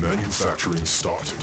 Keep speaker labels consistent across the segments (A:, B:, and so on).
A: Manufacturing started.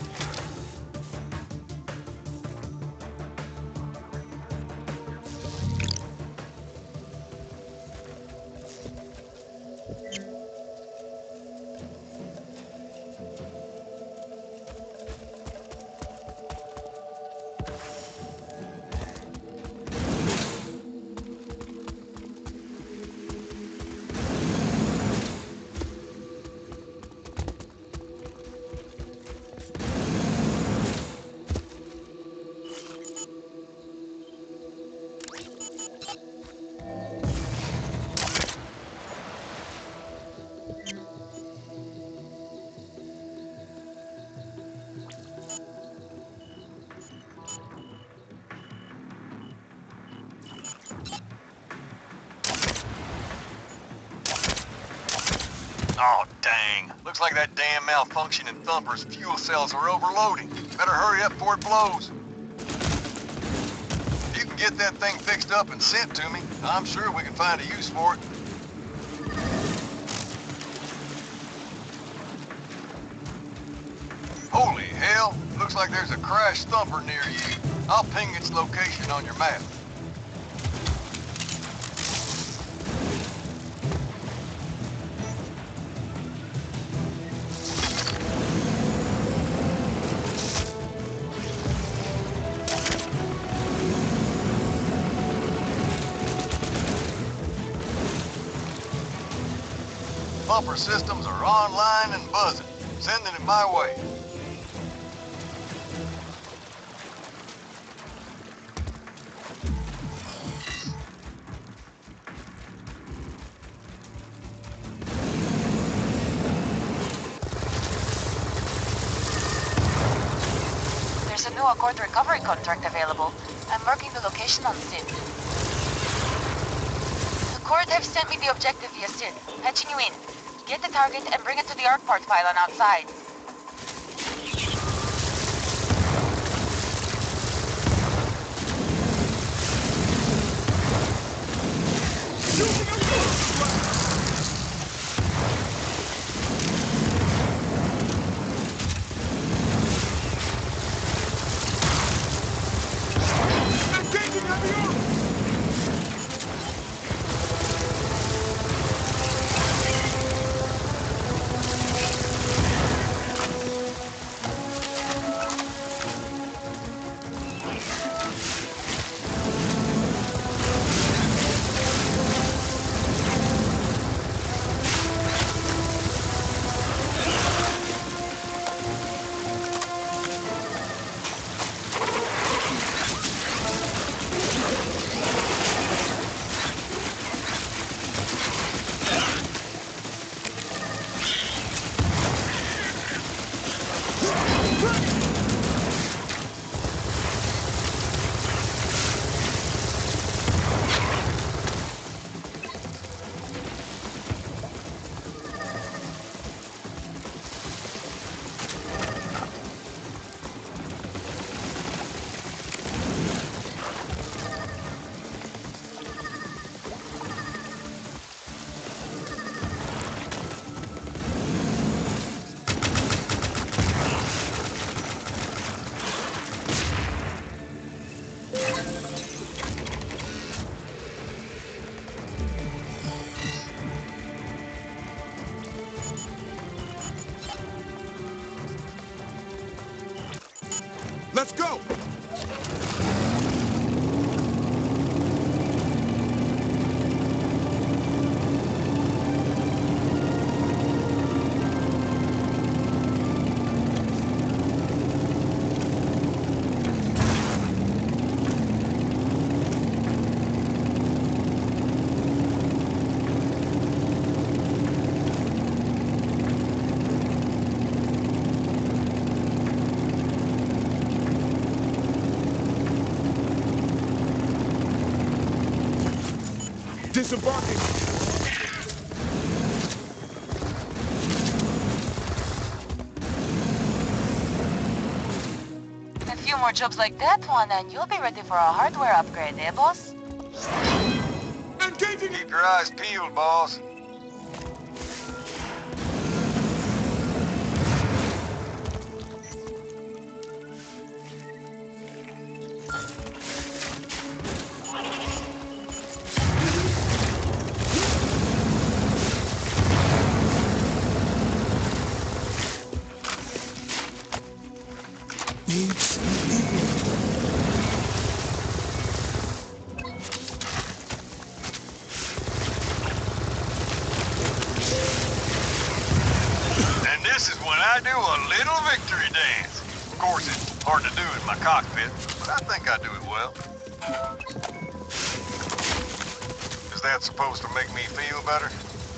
B: Oh, dang. Looks like that damn malfunctioning Thumper's fuel cells are overloading. Better hurry up before it blows. If you can get that thing fixed up and sent to me, I'm sure we can find a use for it. Holy hell. Looks like there's a crashed Thumper near you. I'll ping its location on your map. Thumper systems are online and buzzing. Sending it my way.
C: There's a new Accord recovery contract available. I'm marking the location on SID. Accord have sent me the objective via SID. Patching you in. Get the target and bring it to the ARC port pylon outside.
A: Let's go! Disembarking!
C: A few more jobs like that one and you'll be ready for a hardware upgrade, eh, boss?
A: Engaging!
B: Keep your eyes peeled, boss. in my cockpit, but I think I do it well. Is that supposed to make me feel better?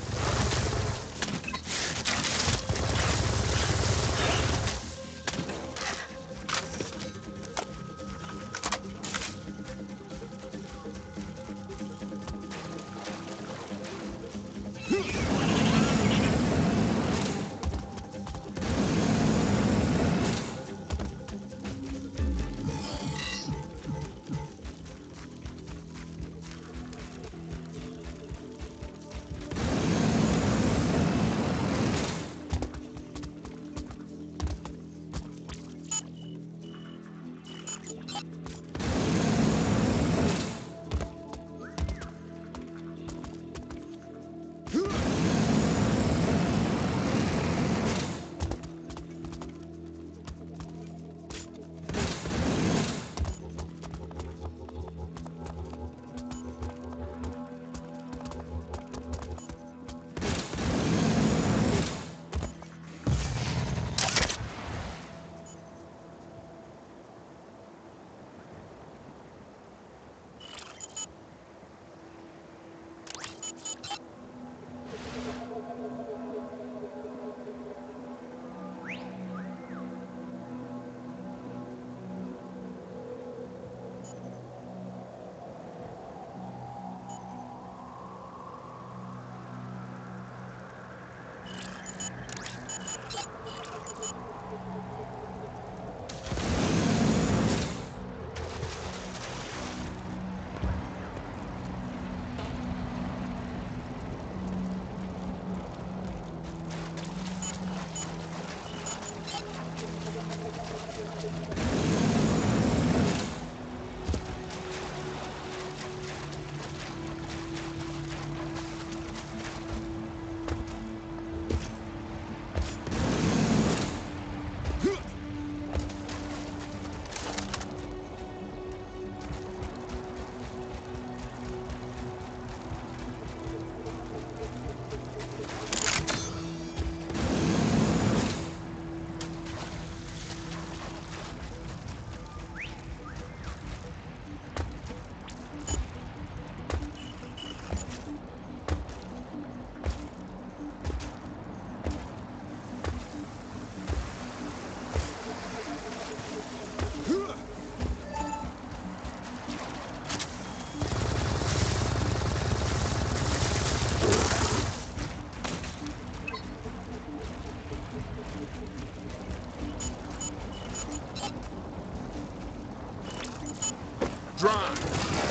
A: Drive.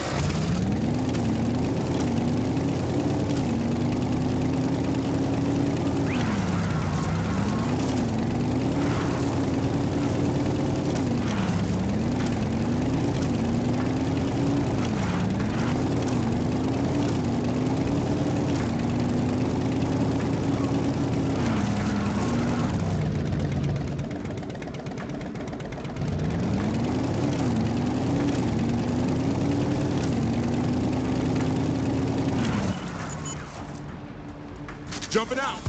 A: Jumping out.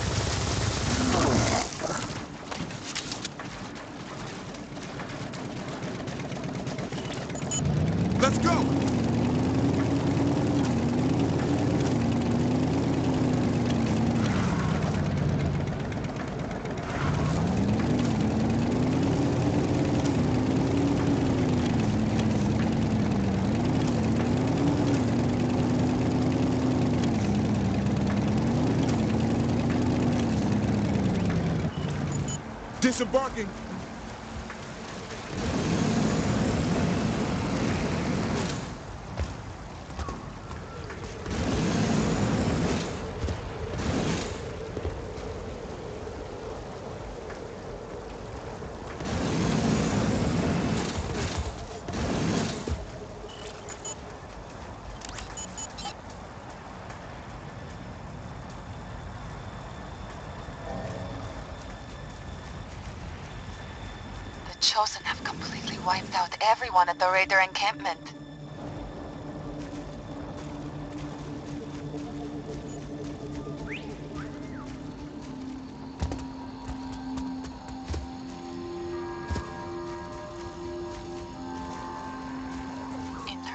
A: Let's go. Disembarking.
C: Chosen have completely wiped out everyone at the Raider encampment.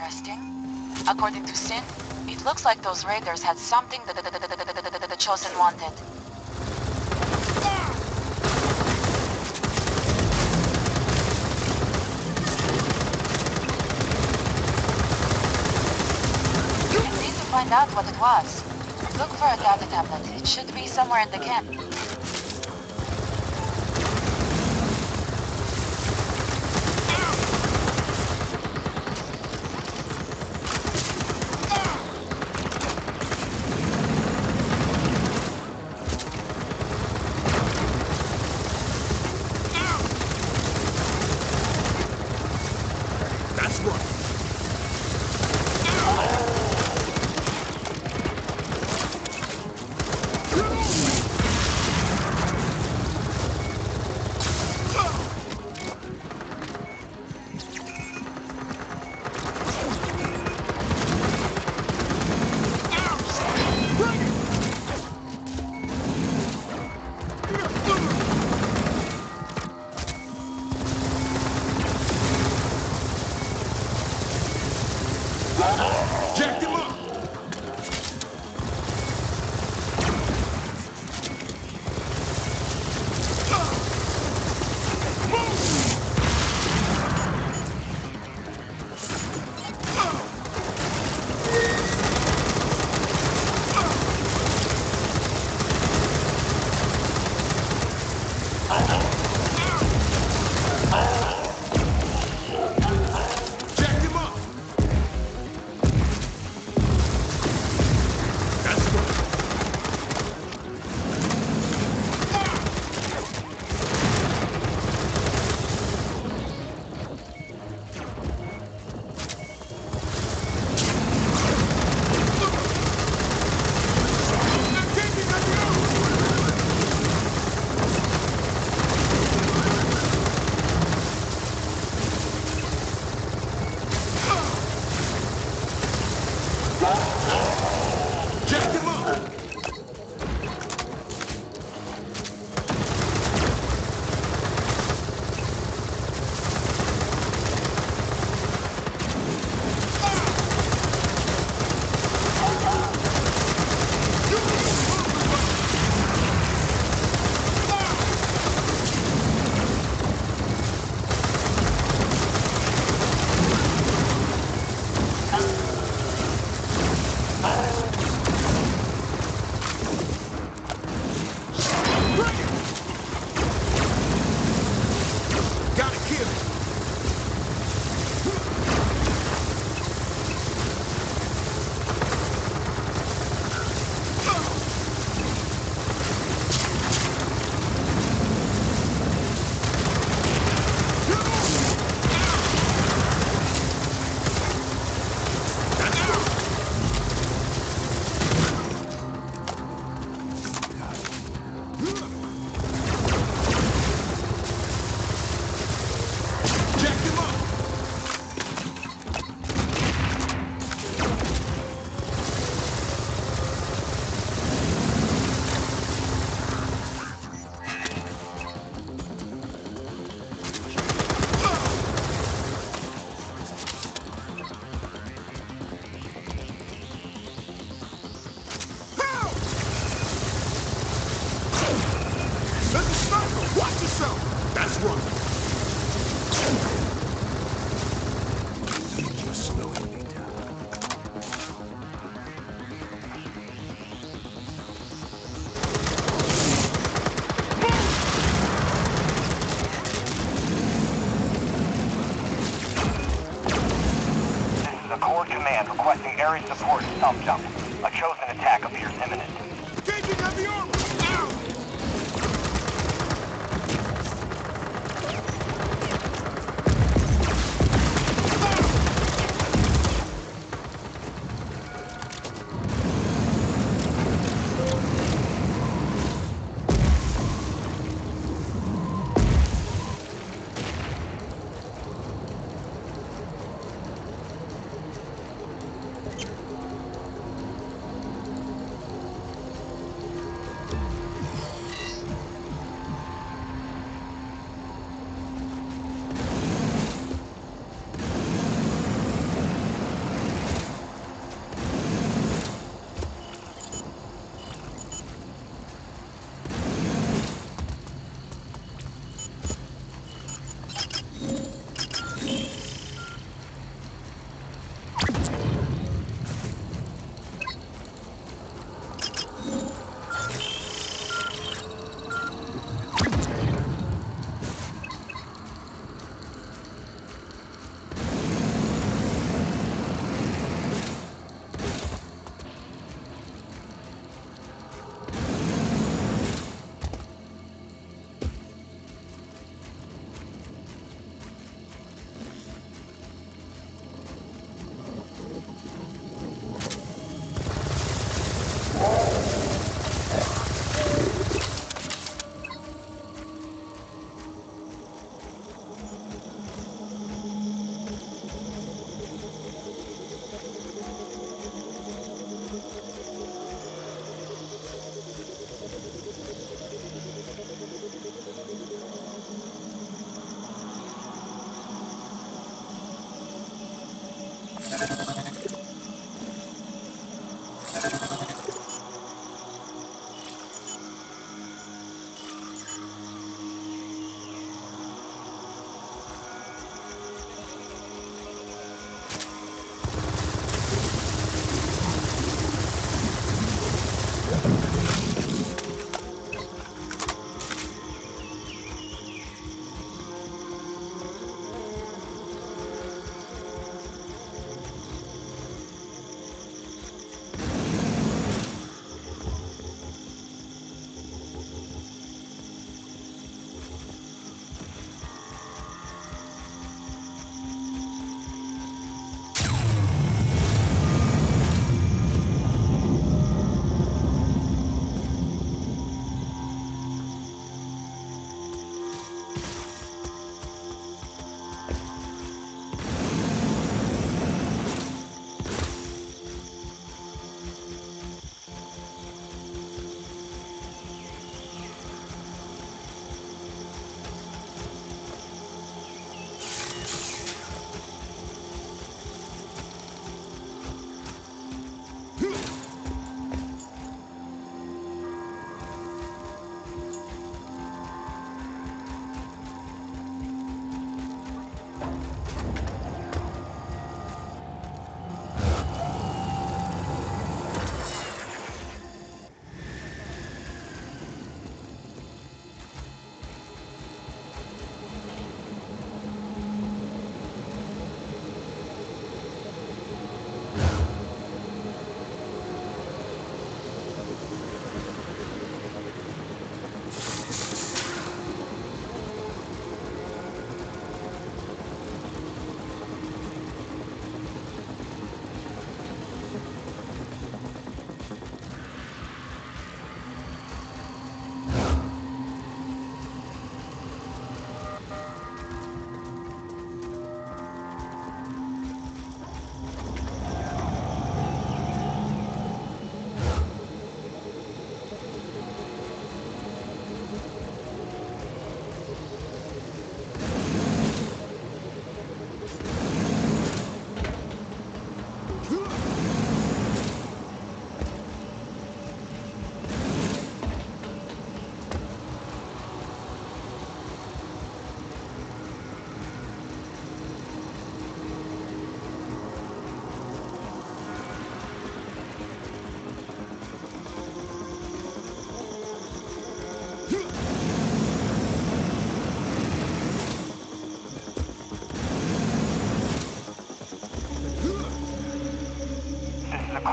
C: Interesting. According to Sin, it looks like those raiders had something that the Chosen wanted. I need to find out what it was. Look for a data tablet. It should be somewhere in the camp.
A: That's right. Jack him up! Jack him up! That's right. Jack him up! Gotta kill him! Jack him up! Help! Let the sniper! Watch yourself! That's right. You're slowing me down.
D: This is a core command requesting area support at Thump Dump. A chosen attack appears imminent.
A: Engaging heavy armor! Now!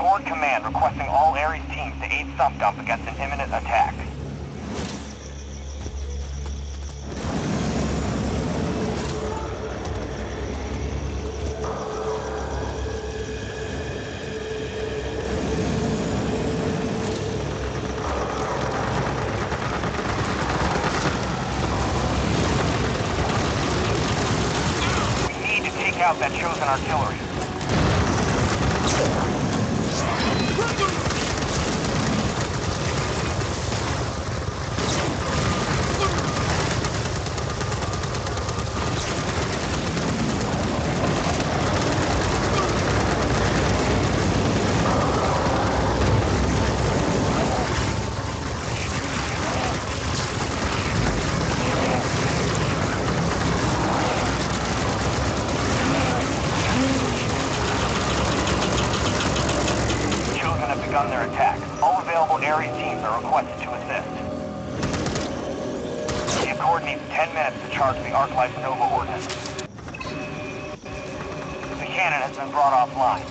D: Record command requesting all Ares teams to aid Thump Dump against an imminent attack. We need to take out that chosen artillery. Begun their attack. All available Ares teams are requested to assist. The Accord needs 10 minutes to charge the Arc Life Nova ordnance. The cannon has been brought offline.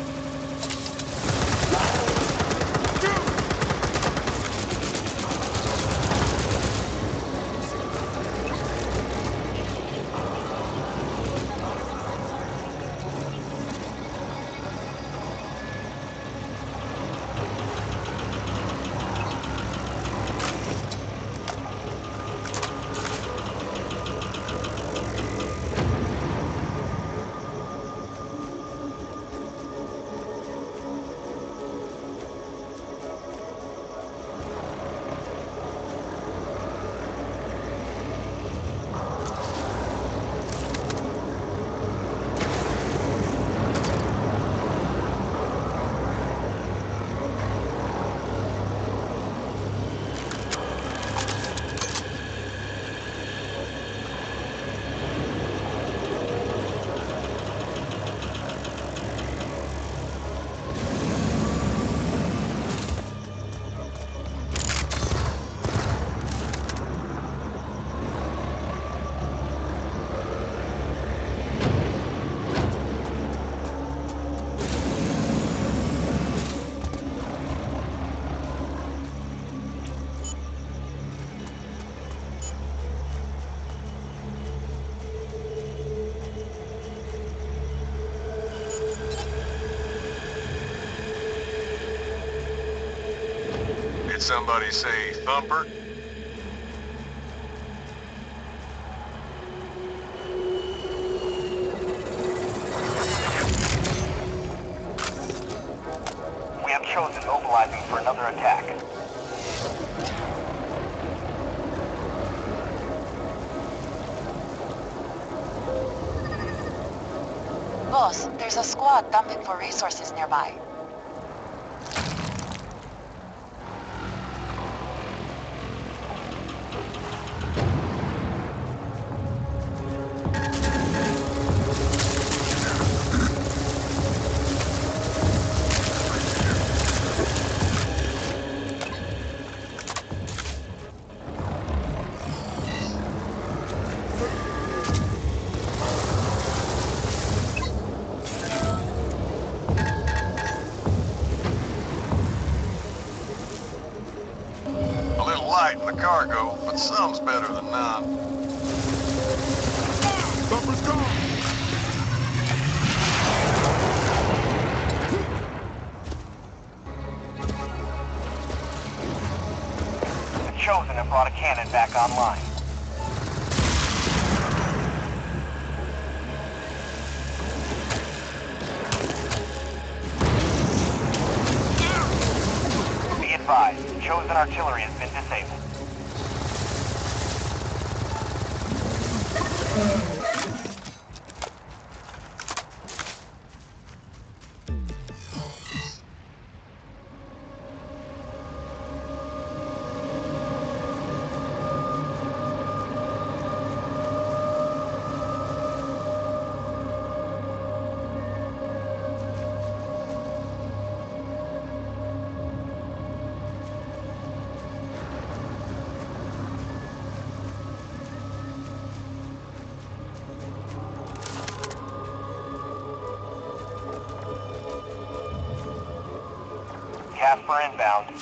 B: Did somebody say Thumper?
D: We have chosen mobilizing for another attack.
C: Boss, there's a squad dumping for resources nearby.
B: Light in the cargo, but some's better than none.
A: Thumper's gone!
D: The Chosen have brought a cannon back online. Be advised, Chosen artillery has been disabled. Casper inbound.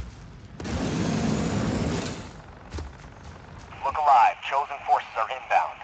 D: Look alive. Chosen forces are inbound.